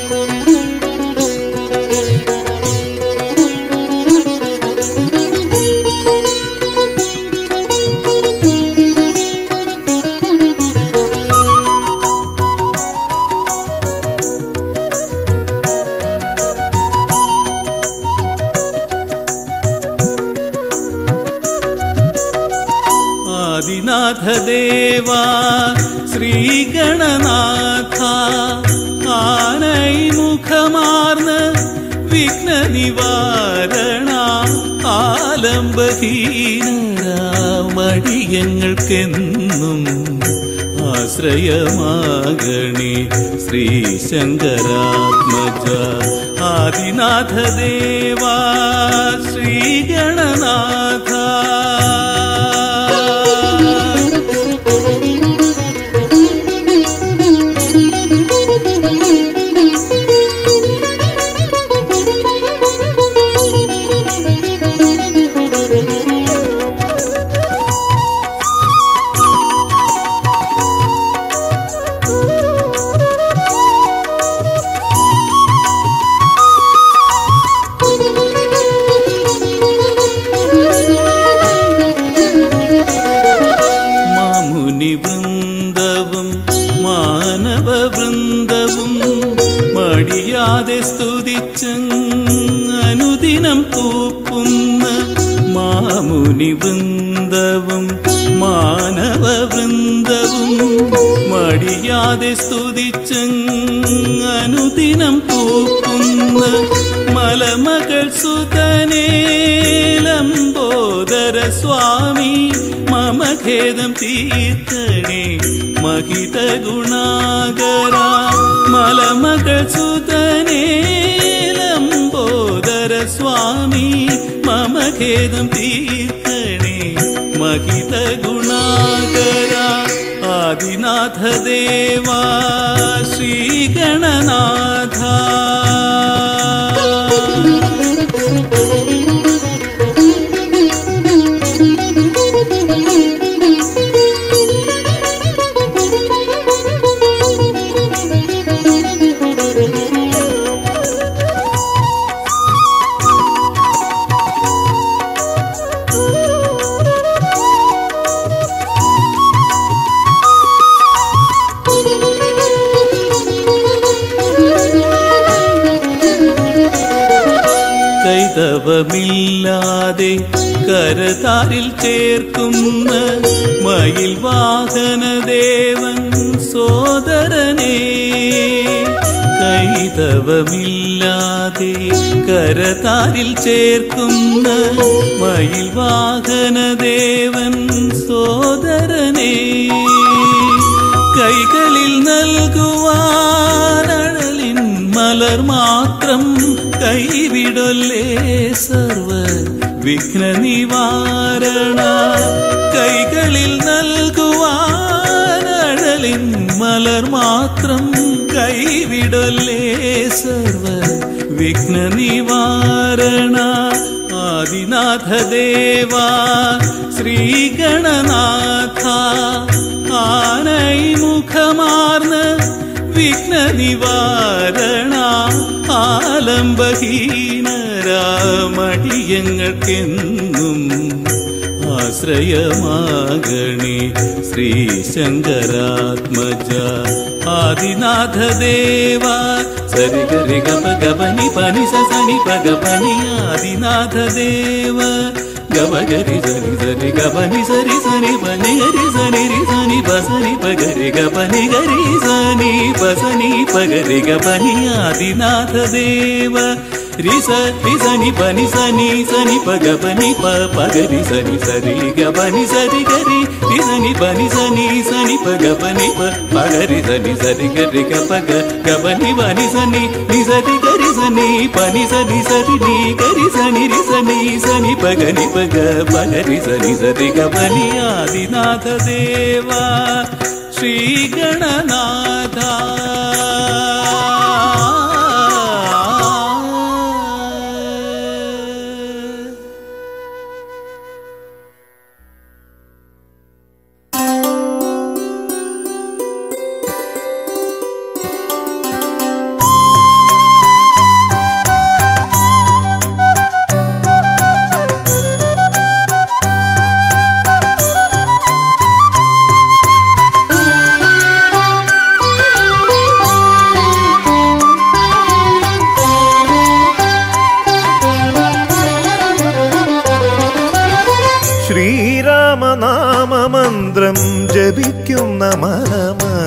ആദിനാഥദേവാ ശ്രീഗണനാഥ ആനൈമുഖമാർന്ന് വിഘ്നനിവാരണ ആലംബഹീനരാമടിയങ്ങൾക്കെന്നും ആശ്രയമാകണേ ശ്രീശങ്കരാത്മജ ആദിനാഥദേവാ ശ്രീഗണനാഥ. വൃന്ദവും മാനവവൃന്ദവും മടിയാതെ സ്തുതിച്ചനുദിനം തൂപ്പുന്ന മാമുനി വൃന്ദവും മാനവവൃന്ദവും മടിയാതെ സ്തുതിച്ചനുദിനം തൂപ്പുന്ന മലമകൾ സുതനേ ലംബോദര സ്വാമി മമ ഖേദം തീർക്കണേ മഹിത ഗുണാകര മലമകൾ സുതനേ ലംബോദര സ്വാമി മമ ഖേദം തീർക്കണേ മഹിത ഗുണാകര ആദിനാഥദേവാ ശ്രീഗണനാഥ. കൈതവമില്ലാതെ കരതാരിൽ ചേർക്കുന്ന മയിൽ വാഹനദേവൻ സോദരനേ കൈതവമില്ലാതെ കരതാരിൽ ചേർക്കുന്ന മയിൽ വാഹനദേവൻ സോദരനേ കൈകളിൽ നൽകുവാനഴലിൻ മലർ മാത്രം കൈവിടൊല്ലേ സർവ വിഘ്ന നിവാരണ കൈകളിൽ നൽകുവാനഴലിൻ മലർ മാത്രം കൈവിടൊല്ലേ സർവ വിഘ്ന നിവാരണ ആദിനാഥദേവാ ശ്രീഗണനാഥ ആനൈമുഖമാർന്ന് വിഘ്ന നിവാരണ ആലംബഹീനരാമടിയങ്ങൾക്കെന്നും ആശ്രയമാകണേ ശ്രീശങ്കരാത്മജ ആദിനാഥദേവാ സരി ഗരി ഗപ ഗപനി പനി സനി പഗ പനി ആദിനാഥദേവ ഗപ ഗരി സരി സരി ഗപനി സരി സനി പനി ഗരി സനി രി സനി പസനി പഗരി ഗപനി ഗരി സനി പസനി പഗരി ഗപനി ആദിനാഥദേവ രിസ രിസനി പനി സനി സനി പഗ പനി പഗരി സനി സരി ഗപനി സരി ഗരി രിസനി പനി സനി സനി പഗ പനി പഗരി സനി സരി ഗരി ഗപഗ ഗപനി പനി സനി നി സരി ഗരി സനി പനി സനി സരി നി ഗരി സനി രി സനി സനി പഗനി പഗ പഗരി സനി സരി ഗപനി ആദിനാഥദേവാ ശ്രീഗണനാഥ.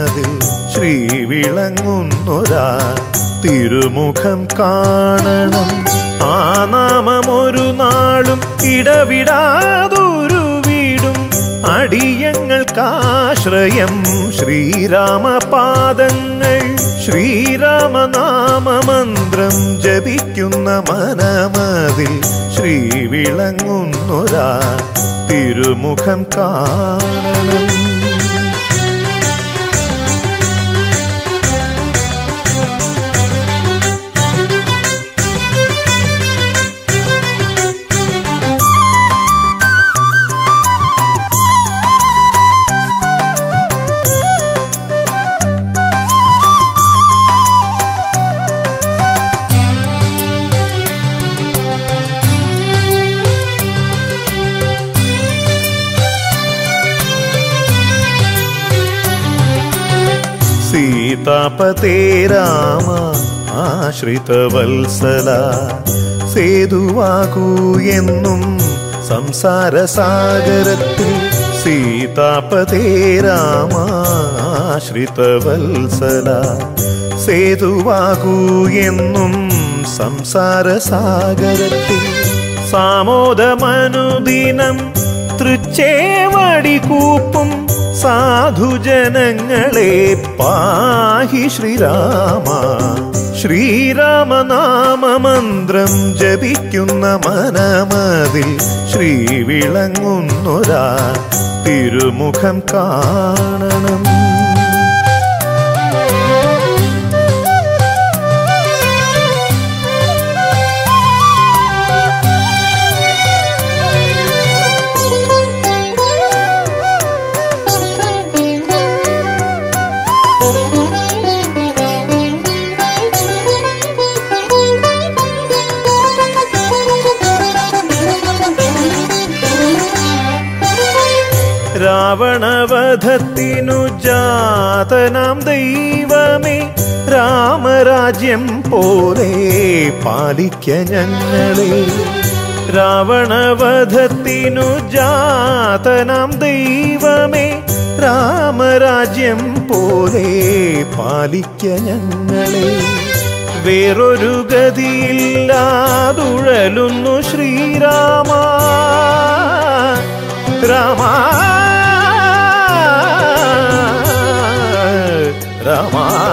മനമതിൽ ശ്രീ വിളങ്ങുന്നൊരാ തിരുമുഖം കാണണം. ആ നാമമൊരു നാളും ഇടവിടാതൊരുവിടും അടിയങ്ങൾക്കാശ്രയം ശ്രീരാമപാദങ്ങൾ. ശ്രീരാമനാമമന്ത്രം ജപിക്കുന്ന മനമതിൽ ശ്രീ വിളങ്ങുന്നൊരാ തിരുമുഖം കാണണം. സീതാപതേ രാമ ആശ്രിതവത്സല സേതുവാകൂ എന്നും സംസാരസാഗരത്തിൽ. സീതാപതേ രാമ ആശ്രിതവത്സല സേതുവാകൂ എന്നും സംസാരസാഗരത്തിൽ. സാമോദമനുദിനം തൃച്ചേവടി കൂപ്പും സാധുജനങ്ങളെ പാഹി ശ്രീരാമ. ശ്രീരാമനാമമന്ത്രം ജപിക്കുന്ന മനമതിൽ ശ്രീ വിളങ്ങുന്നൊരാ തിരുമുഖം കാണണം. രാവണവധത്തിനു ജാതനാം ദൈവമേ രാമരാജ്യം പോലെ പാലിക്ക ഞങ്ങളെ. രാവണവധത്തിനു ജാതനാം ദൈവമേ രാമരാജ്യം പോലെ പാലിക്ക ഞങ്ങളെ. വേറൊരു ഗതിയില്ലാതുഴലുന്നു ശ്രീരാമ. രാമ രാമ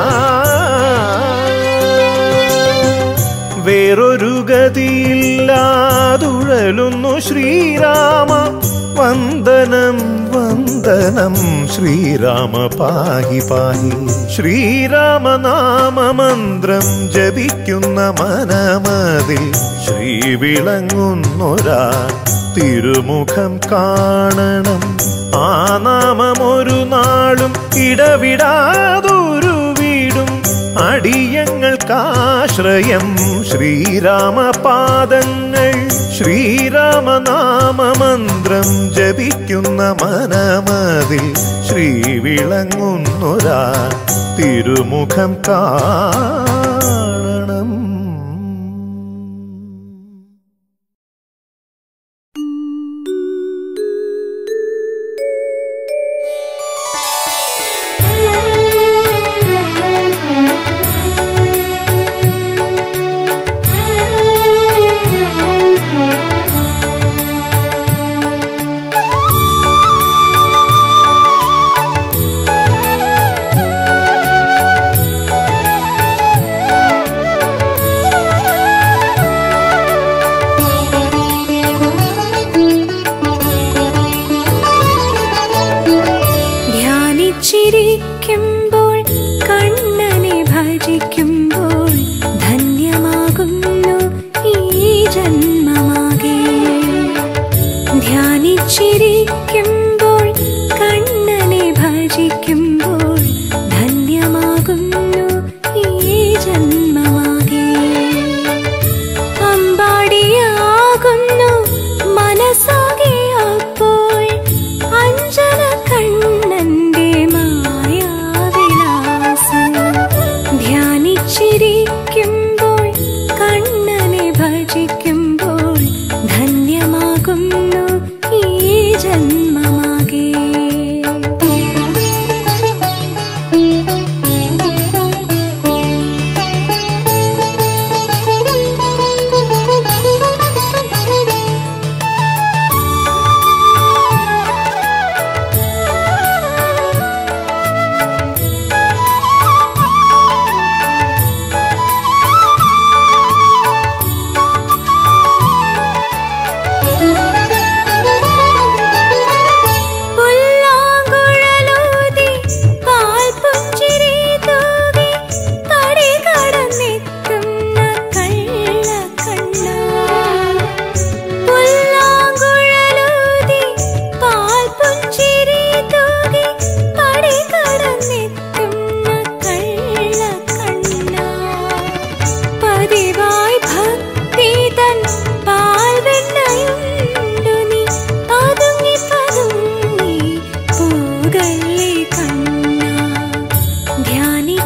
വേറൊരു ഗതിയില്ലാതുഴലുന്നു ശ്രീരാമ. വന്ദനം വന്ദനം ശ്രീരാമ പാഹി പാഹി. ശ്രീരാമനാമമന്ത്രം ജപിക്കുന്ന മനമതിൽ ശ്രീ വിളങ്ങുന്നൊരാ തിരുമുഖം കാണണം. ആ നാമമൊരു നാളും ഇടവിടാതൊരുവിടും അടിയങ്ങൾക്കാശ്രയം ശ്രീരാമപാദങ്ങൾ. ശ്രീരാമനാമമന്ത്രം ജപിക്കുന്ന മനമതിൽ ശ്രീ വിളങ്ങുന്നൊരാ തിരുമുഖം കാണണം.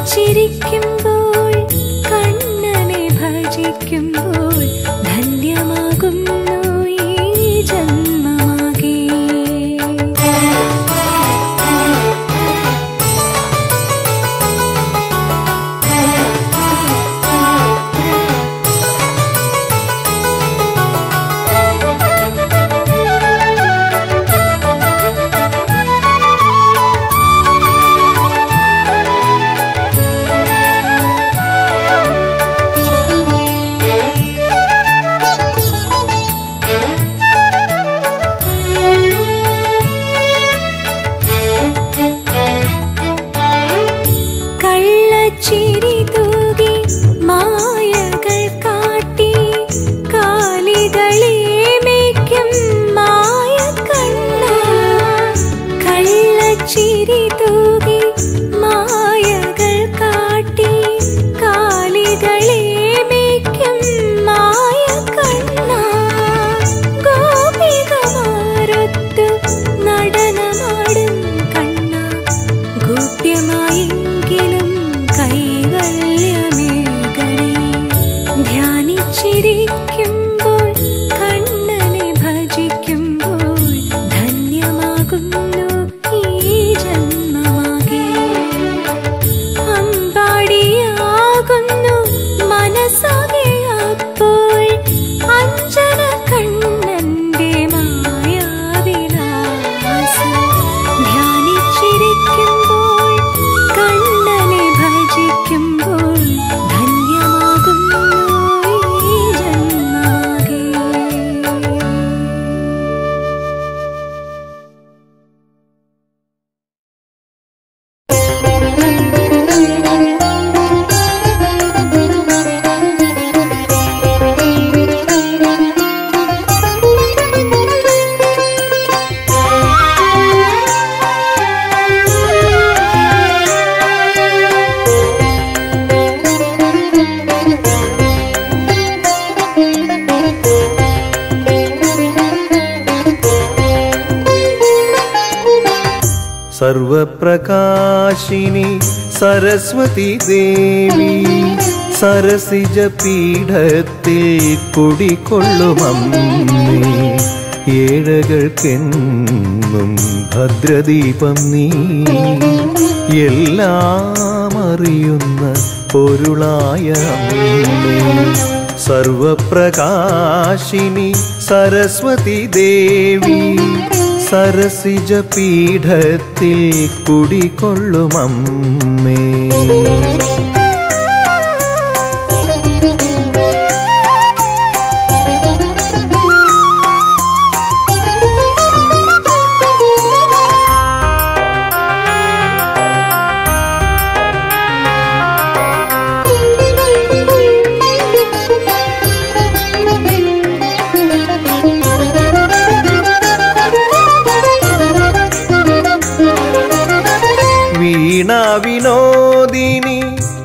ചിരിക്കുമ്പോൾ കണ്ണനെ ഭജിക്കുമ്പോൾ ധന്യമാകുന്നു ഈ ജന്മമാകെ. ചിരി തൂകി മായകൾ കാട്ടി കാലികളെ മേയ്ക്കും മായക്കണ്ണ. കള്ളച്ചിരി തൂകി മായകൾ കാട്ടി കാലികളെ മേയ്ക്കും മായക്കണ്ണ. ഗോപികമാരൊത്തു നടനമാടും കണ്ണ ഗോപ്യമായെങ്കിലും കൈവല്യമേകണേ. ധ്യാനിച്ചിരിക്കുമ്പോൾ കണ്ണനെ ഭജിക്കുമ്പോൾ ധന്യമാകുന്നു ഈ ജന്മമാകെ. അമ്പാടിയാകുന്നു മനസ്സാകെ അപ്പോൾ അഞ്ജന കണ്ണന്റെ മായാവിലാസം. ധ്യാനിച്ചിരിക്കുമ്പോൾ കണ്ണനെ ഭജിക്കുമ്പോൾ ധന്യമാകുന്നു ഈ ജന്മമാകെ. സർവപ്രകാശിനി സരസ്വതി ദേവി സരസിജ പീഠത്തിൽ കുടികൊള്ളുമമ്മേ. ഏഴകൾക്കെന്നും ഭദ്രദീപം നീ എല്ലാം അറിയുന്ന പൊരുളായ അമ്മേ. സർവപ്രകാശിനി സരസ്വതി ദേവി സരസിജ പീഠത്തിൽ കുടികൊള്ളുമമ്മേ. വീണാ വിനോദിനി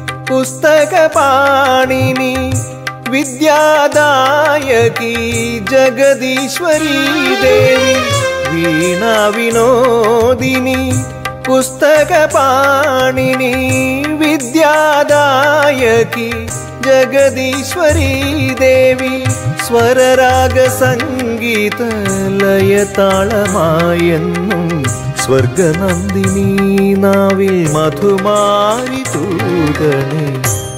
പുസ്തകപാണിനി വിദ്യാദായകി ജഗദീശ്വരീ ദേവി. വീണാ വിനോദിനി പുസ്തകപാണിനി വിദ്യാദായകി ജഗദീശ്വരീ ദേവി. സ്വരരാഗ സംഗീത ലയതാളമായെന്നും സ്വർഗനന്ദിനി നാവിൽ മധുമാരി തൂകണേ.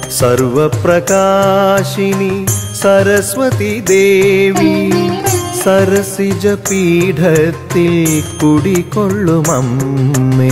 സർവപ്രകാശിനി സരസ്വതി ദേവി സരസിജ പീഠത്തിൽ കുടികൊള്ളുമമ്മേ.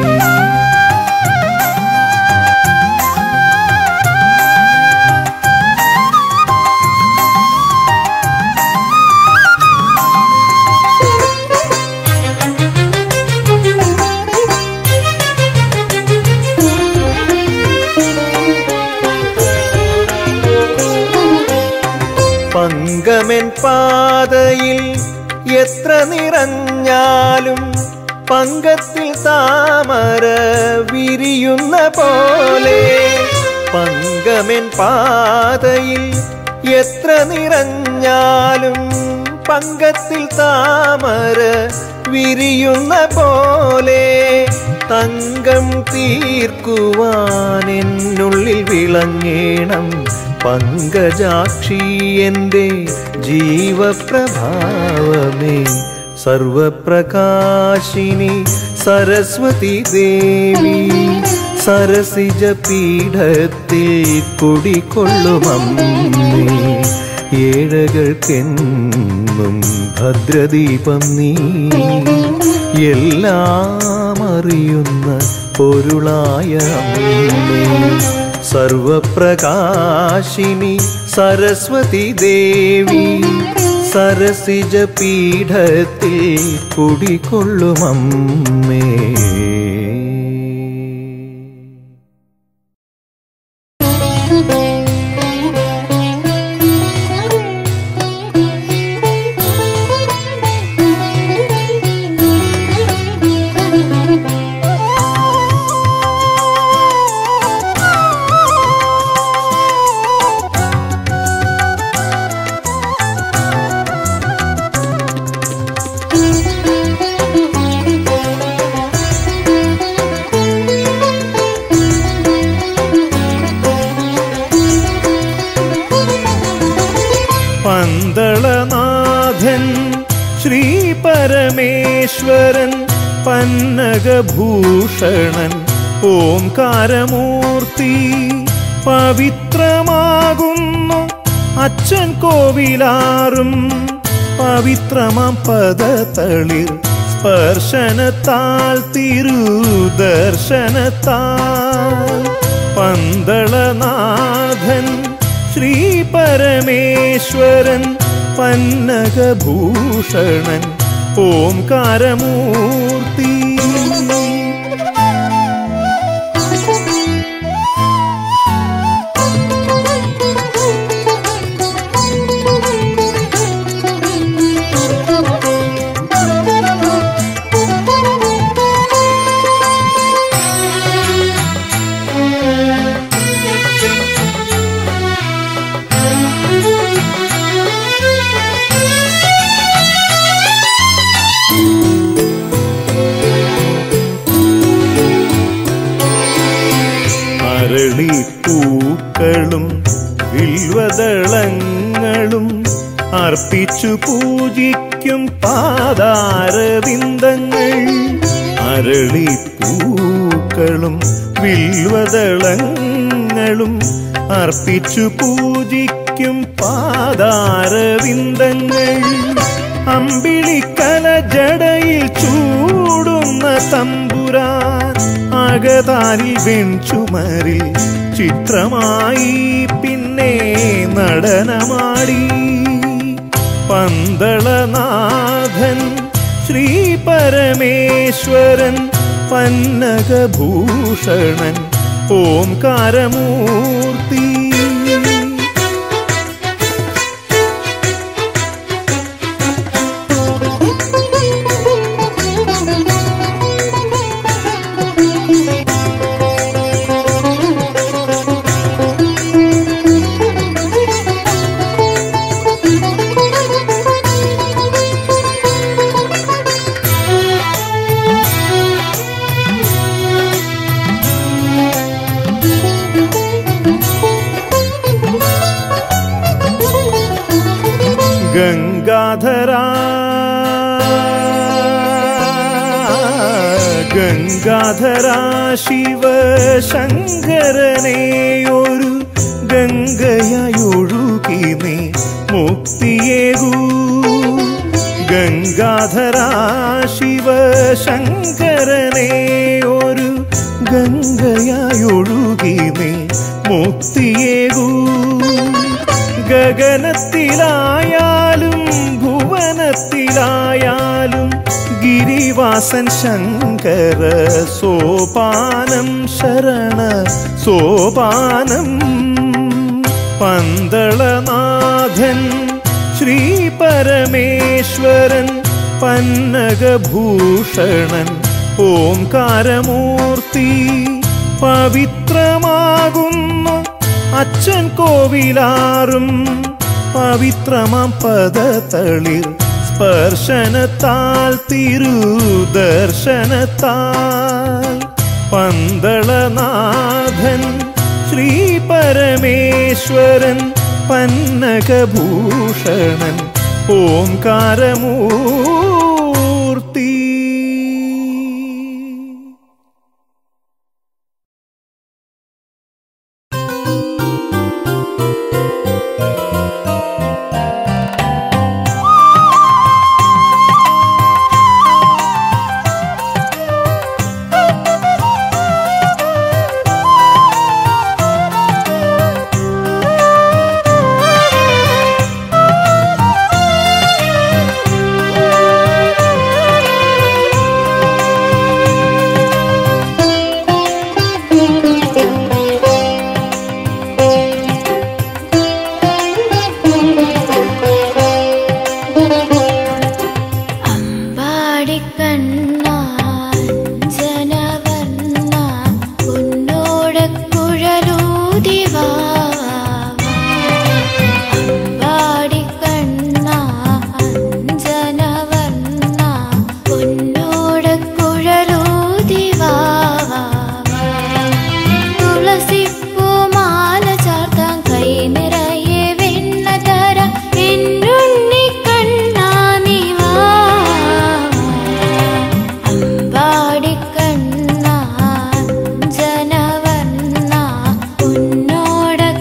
പങ്കമെൻ പാതയിൽ എത്ര നിറഞ്ഞാലും പങ്കത്തിൽ താമര വിരിയുന്ന പോലെ. പങ്കമെൻ പാതയിൽ എത്ര നിറഞ്ഞാലും പങ്കത്തിൽ താമര വിരിയുന്ന പോലെ. തങ്കം തീർക്കുവാൻ എന്നുള്ളിൽ വിളങ്ങേണം പങ്കജാക്ഷി എൻ്റെ ജീവപ്രഭാവമേ. സർവപ്രകാശിനി സരസ്വതി ദേവി സരസിജ പീഠത്തിൽ കുടികൊള്ളുമമ്മേ. ഏഴകൾക്കെന്നും ഭദ്രദീപം നീ എല്ലാം അറിയുന്ന പൊരുളായ അമ്മേ. സർവപ്രകാശിനി സരസ്വതി ദേവി സരസിജ പീഠത്തിൽ കുടികൊള്ളുമമ്മേ. പന്തളനാഥൻ ശ്രീ പരമേശ്വരൻ പന്നഗഭൂഷണൻ ഓംകാരമൂർത്തി പവിത്രമാകുന്നു അച്ഛൻ കോവിലാറും പവിത്രമാം പദതളിർ സ്പർശനത്താൽ തിരുദർശനത്താൽ. പന്തളനാഥൻ ശ്രീ പരമേശ്വരൻ പന്നഗഭൂഷണൻ ഓംകാരമൂർത്തി. അരളിപ്പൂക്കളും വിൽവദളങ്ങളും അർപ്പിച്ചു പൂജിക്കും പാദാരവിന്ദങ്ങൾ. അരളിപ്പൂക്കളും വിൽവദളങ്ങളും അർപ്പിച്ചു പൂജിക്കും പാദാരവിന്ദങ്ങൾ. അമ്പിളിക്കല ജടയിൽ ചൂടുന്ന തമ്പുരാൻ അകതാരിൽ വെൺചുമരിൽ ചിത്രമായി പിന്നെ നടനമാടി. പന്തളനാഥൻ ശ്രീ പരമേശ്വരൻ പന്നഗഭൂഷണൻ ഓംകാരമൂർത്തി. ഗംഗാധരാ ഗംഗാധരാ ശിവശങ്കരനെ ഒരു ഗംഗയായൊഴുകി നീ മുക്തിയേകൂ. ഗംഗാധരാ ശിവശങ്കരനെ ഒരു ഗംഗയായൊഴുകി നീ മുക്തിയേകൂ. ഗഗനത്തിലായാലും ഭുവനത്തിലായാലും ഗിരിവാസൻ ശങ്കര സോപാനം ശരണ സോപാനം. പന്തളനാഥൻ ശ്രീ പരമേശ്വരൻ പന്നഗഭൂഷണൻ ഓംകാരമൂർത്തി. പവിത്രമാകുന്നു അച്ഛൻ കോവിലാറും പവിത്രമാം പദതളിർ സ്പർശനത്താൽ തിരുദർശനത്താൽ. പന്തളനാഥൻ ശ്രീ പരമേശ്വരൻ പന്നകഭൂഷണൻ ഓംകാരമൂർത്തി. ഉന്നോട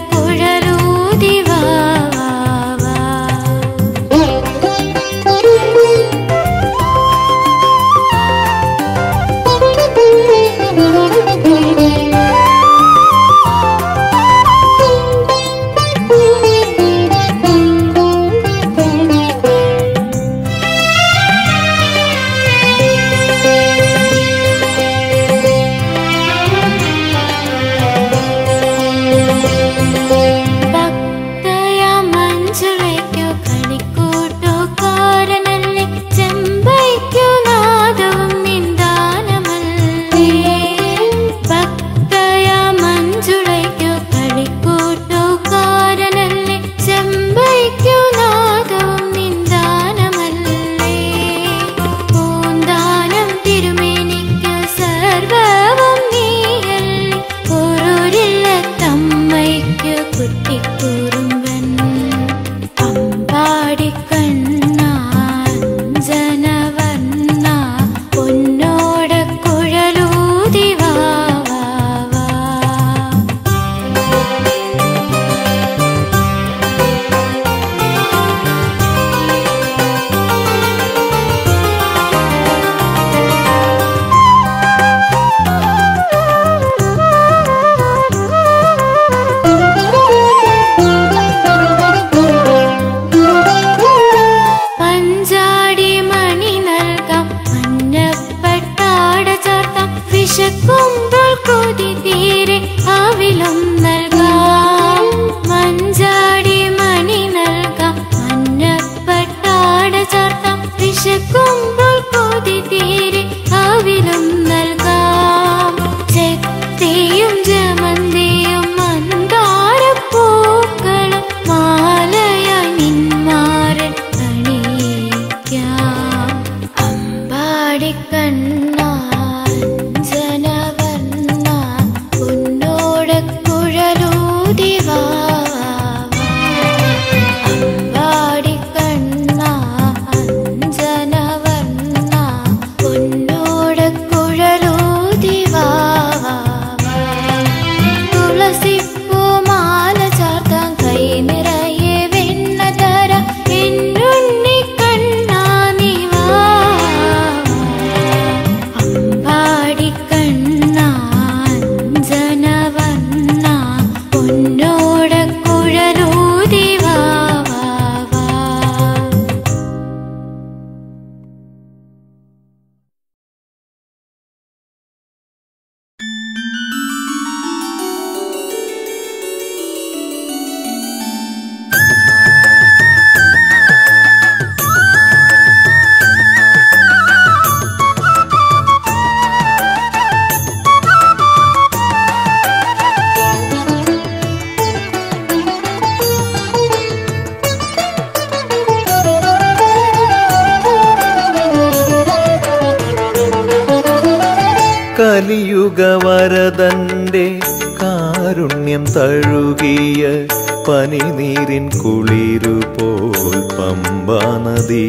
കലിയുഗവരദന്റെ കാരുണ്യം തഴുകിയ പനിനീരിൻ കുളിരുപോൽ പമ്പാനദി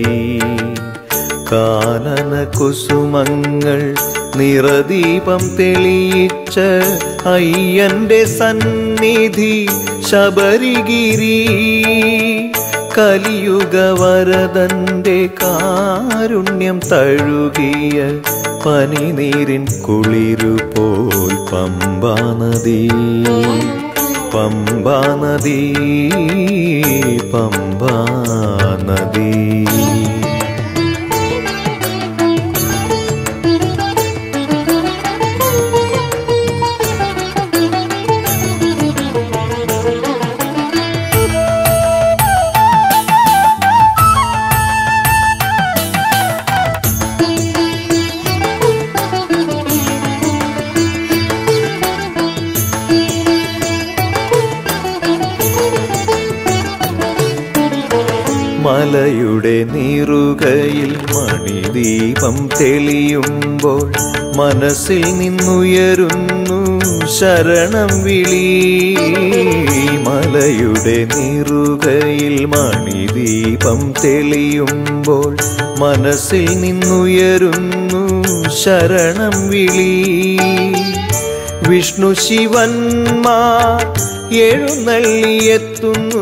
കാനന കുസുമങ്ങൾ നിറദീപം തെളിയിച്ച അയ്യന്റെ സന്നിധി ശബരിഗിരി കലിയുഗവരദന്റെ കാരുണ്യം തഴുകിയ പനിനീരിൻ കുളിരുപോൽ പമ്പാനദി പമ്പാനദി പമ്പാനദി മലയുടെ നീറുകയിൽ മണിദീപം തെളിയുമ്പോൾ മനസ്സിൽ നിന്നുയരുന്നു ശരണം വിളി മലയുടെ നീറുകയിൽ മണിദീപം തെളിയുമ്പോൾ മനസ്സിൽ നിന്നുയരുന്നു ശരണം വിളി വിഷ്ണു ശിവന്മാർ എഴുന്നള്ളിയെത്തുന്നു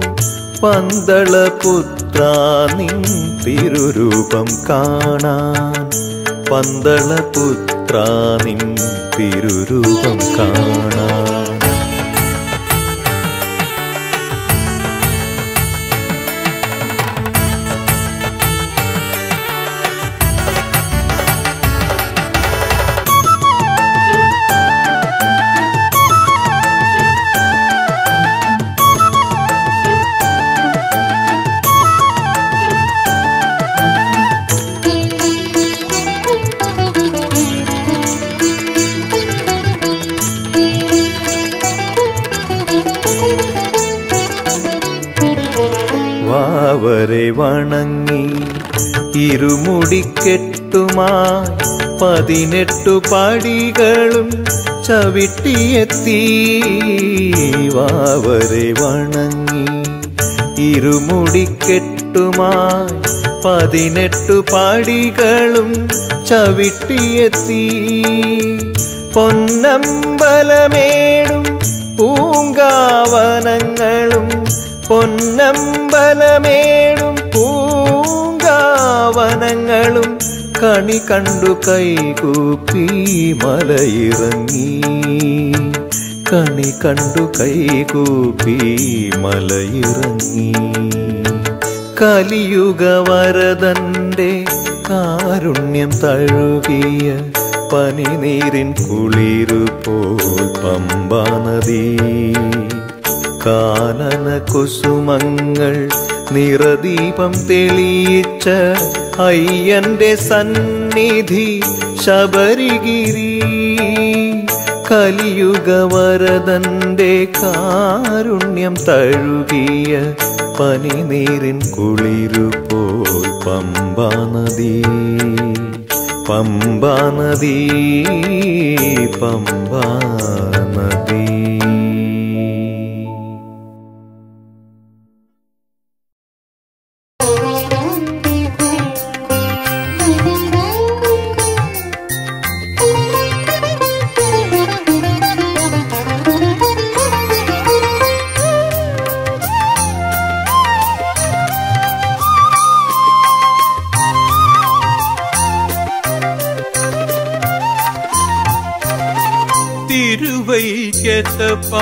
പന്തളപുത്രാ നിൻ തിരുരൂപം കാണാൻ പന്തളപുത്രാ നിൻ തിരുരൂപം കാണാൻ വാവരെ വണങ്ങി ഇരുമുടിക്കെട്ടുമായി 18 പടികളും ചവിട്ടിയെത്തി വാവരെ വണങ്ങി ഇരുമുടിക്കെട്ടുമായി 18 പടികളും ചവിട്ടിയെത്തി പൊന്നമ്പലമേടും പൂങ്കാവനങ്ങളും പൊന്നമ്പലമേടും പൂങ്കാവനങ്ങളും കണി കണ്ടു കൈകൂപ്പി മലയിറങ്ങി കണി കണ്ടു കൈകൂപ്പി മലയിറങ്ങി കലിയുഗവരദന്റെ കാരുണ്യം തഴുകിയ പനിനീരിൻ കുളിരുപോൽ പമ്പാനദി കാനന കുസുമങ്ങൾ നിറദീപം തെളിയിച്ച അയ്യന്റെ സന്നിധി ശബരിഗിരി കലിയുഗവരദന്റെ കാരുണ്യം തഴുകിയ പനിനീരിൻ കുളിരുപോൽ പമ്പാനദി പമ്പാനദി പമ്പാനദി തിരുവൈക്കത്തപ്പാ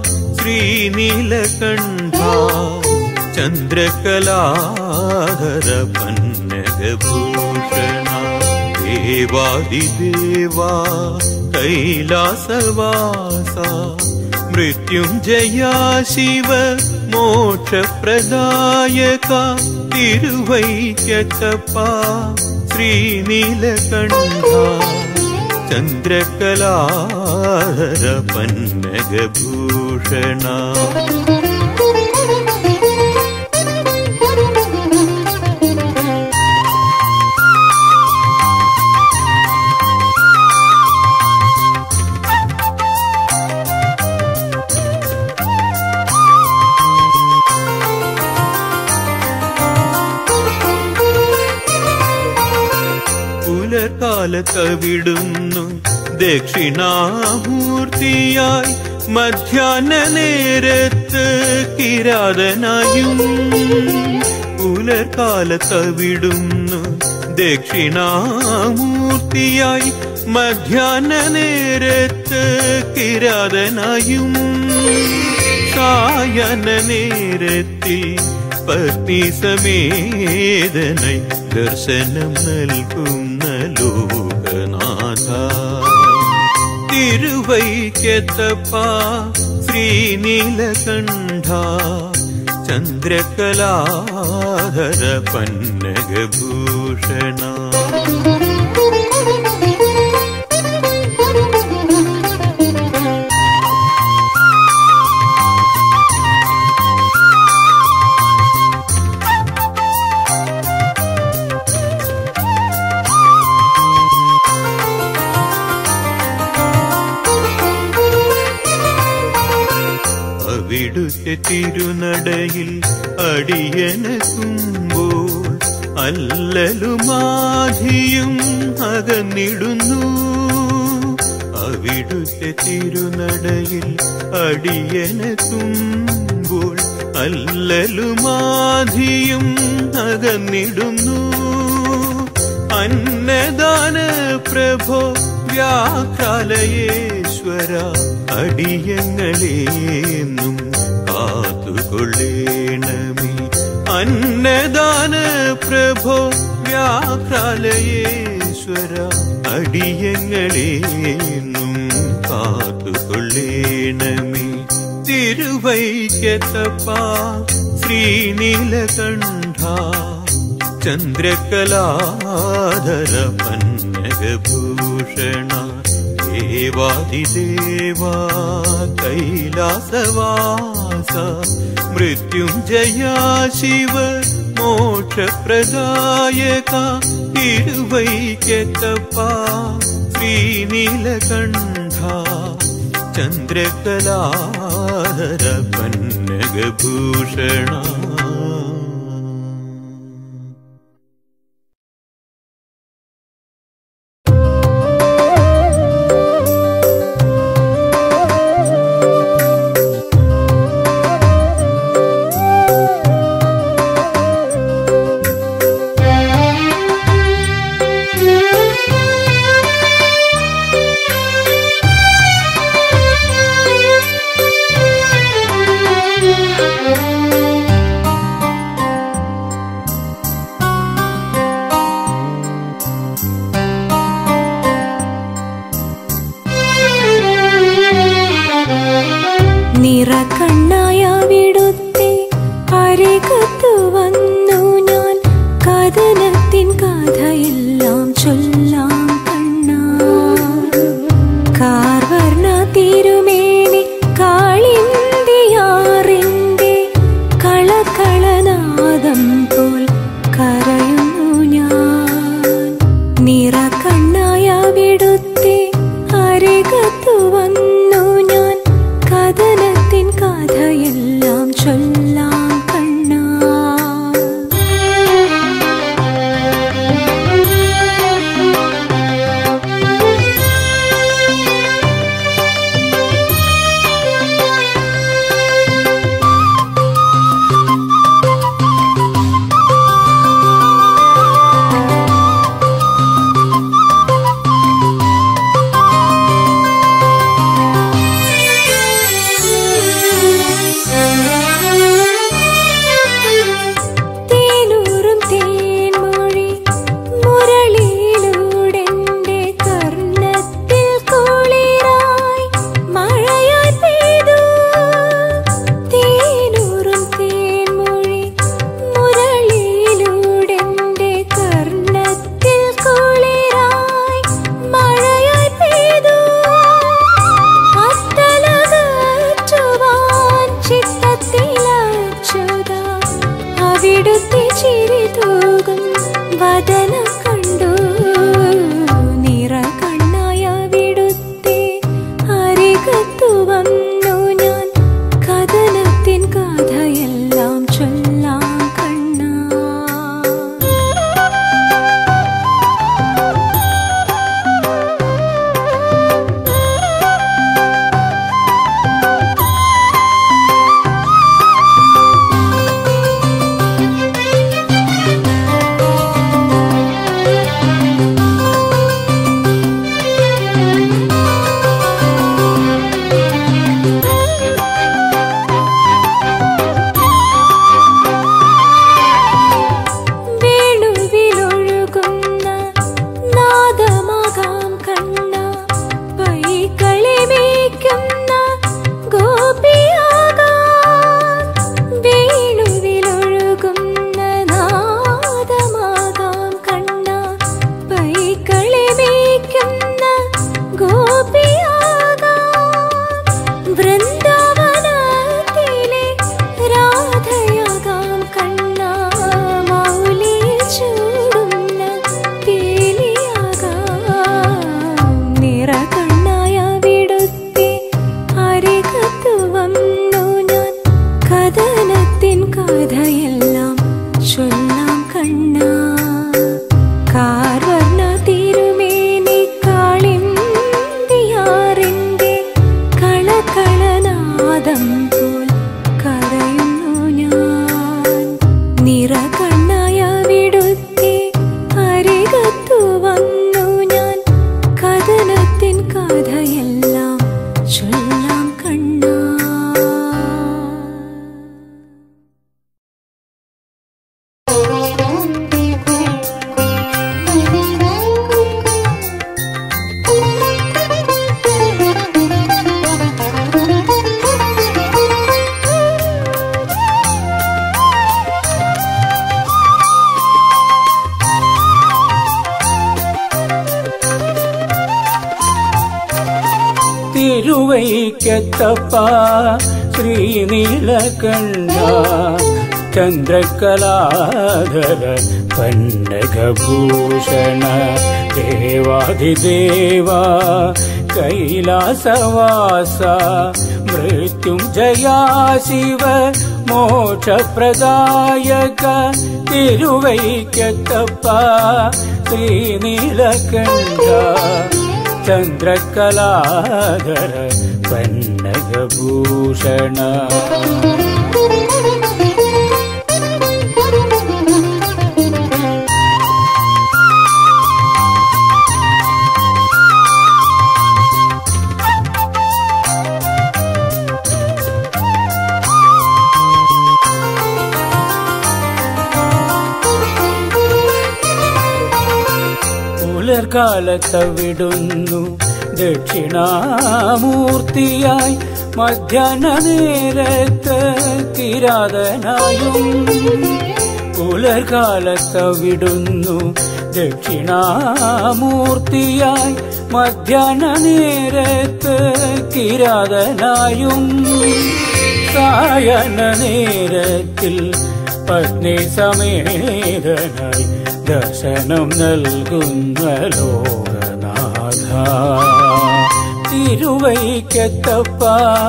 ശ്രീനീലകണ്ഠ ചന്ദ്രകലാധര പന്നഗഭൂഷണ ദേവാദിദേവാ കൈലാസവാസ മൃത്യുഞ്ജയ ശിവ മോക്ഷപ്രദായക തിരുവൈക്കത്തപ്പാ ശ്രീനീലകണ്ഠ ചന്ദ്രകലാധര പന്നഗഭൂഷണ പുലർക്കാലത്തവിടുന്നു ദക്ഷിണാമൂർത്തിയായി മധ്യാഹ്ന നേരത്ത് കിരാതനായും പുലർക്കാലത്തവിടുന്നു ദക്ഷിണാമൂർത്തിയായി മധ്യാഹ്ന നേരത്ത് കിരാതനായും സായന നേരത്തിൽ പത്നി സമേതനായി ദർശനം നൽകുന്ന ലോകനാഥ തിരുവൈക്കത്തപ്പ ശ്രീനീലകണ്ഠ ചന്ദ്രകലാധര പന്നഗഭൂഷണ അവിടുത്തെ തിരുനടയിൽ അടിയനകുമ്പോൾ അല്ലലുമാധിയും അകന്നിടുന്നു അവിടുത്തെ തിരുനടയിൽ അടിയനകുമ്പോൾ അല്ലലുമാധിയും അകന്നിടുന്നു അന്നദാന പ്രഭോ വ്യാഘ്രാലയേശ്വര അടിയങ്ങളെന്നും കാത്തുകൊള്ളേണമേ അന്നദാന പ്രഭോ വ്യാഘ്രാലയേശ്വര അടിയങ്ങളെന്നും കാത്തുകൊള്ളേണമേ തിരുവൈക്കത്തപ്പ ശ്രീനീലകണ്ഠ ചന്ദ്രകലാധര പന്നഗഭൂഷണ ദേവാദിദേവാ കൈലാസവാസ മൃത്യുഞ്ജയാ ശിവ മോക്ഷപ്രദായക തിരുവൈക്കത്തപ്പ ശ്രീനീലകണ്ഠ ചന്ദ്രകലാധര പന്നഗഭൂഷണ നിറകണ്ണായവിടുത്തെ അരികത്തു വന്നു ഞാൻ കഥനത്തിൻ കഥയെല്ലാം ചൊല്ലാം കണ്ണാ കാർവർണ തിരുമേനി കാളിന്തിയാറിന്റെ കളകളനാദം പോൽ കരയുന്നു ഞാൻ നിറകണ്ണായവിടുത്തെ അരികത്തു വന്നു ഞാൻ കഥനത്തിൻ കഥയെല്ലാം കഥയെല്ലാം ചൊല്ലാം കണ്ണാ. കാർവർണ്ണ തിരുമേനി കാളിന്തിയാറിന്റെ കളകളനാദം പോൽ കരയുന്നു ഞാൻ. നിറകണ്ണായ വിടുത്തി അരികത്തു വന്നു ഞാൻ. കഥനത്തിൻ കഥയെല്ലാം ചൊല്ലാം കണ്ണാ. തിരുവൈക്കത്തപ്പ ശ്രീനീലകണ്ഠ ചന്ദ്രകലാധര പന്നകഭൂഷണ ദേവാധിദേവ കൈലാസവാസ മൃത്യുഞ്ജയാ ശിവ മോക്ഷപ്രദായക തിരുവൈക്കത്തപ്പ ശ്രീനീലകണ്ഠ ചന്ദ്രകലാധര പന്നകഭൂഷണ. പുലർകാലത്തവിടുന്നു ദക്ഷിണാമൂർത്തിയായി മധ്യാഹ്ന നേരത്ത് കിരാതനായും. പുലർകാലത്തവിടുന്നു ദക്ഷിണാമൂർത്തിയായി മധ്യാഹ്ന നേരത്ത് കിരാതനായും. സായന നേരത്തിൽ പത്നി സമേതനായി ദർശനം നൽകുന്ന ലോകനാഥ തിരുവൈക്കത്തപ്പ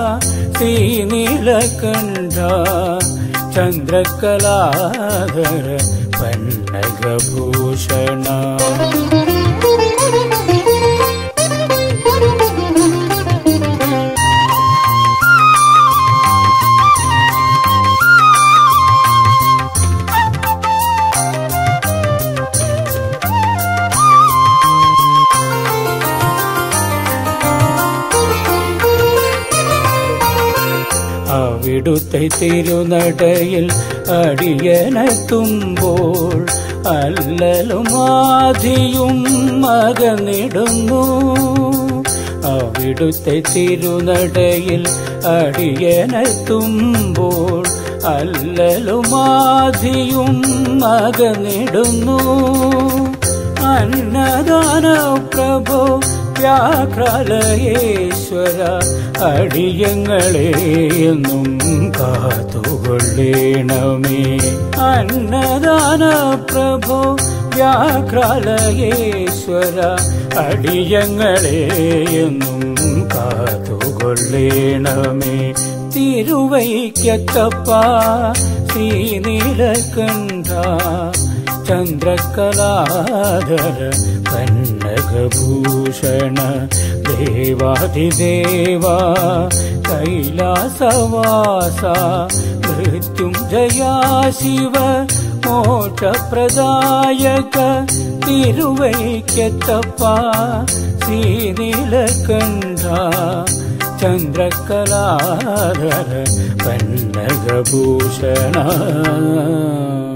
ശ്രീനീലകണ്ഠ ചന്ദ്രകലാധര പന്നകഭൂഷണ. അവിടുത്തെ തിരുനടയിൽ അടിയനെത്തുമ്പോൾ അല്ലലും ആധിയും അകന്നിടുന്നു. അവിടുത്തെ തിരുനടയിൽ അടിയനെത്തുമ്പോൾ അല്ലലും ആധിയും അകന്നിടുന്നു. അന്നദാന പ്രഭോ വ്യാഘ്രാലയേശ്വര അടിയങ്ങളെയെന്നും കാത്തുകൊള്ളേണമേ. അന്നദാന പ്രഭോ വ്യാഘ്രാലയേശ്വര അടിയങ്ങളെയെന്നും കാത്തുകൊള്ളേണമേ. തിരുവൈക്കത്തപ്പ ശ്രീനീലകണ്ഠ ചന്ദ്രകലാധര പന്നകഭൂഷണ ദേവാധിദേവ കൈലാസവാസ മൃത്യുഞ്ജയാ ശിവ മോക്ഷപ്രദായക തിരുവൈക്കത്തപ്പ ശ്രീനീലകണ്ഠ ചന്ദ്രകലാധര പന്നകഭൂഷണ.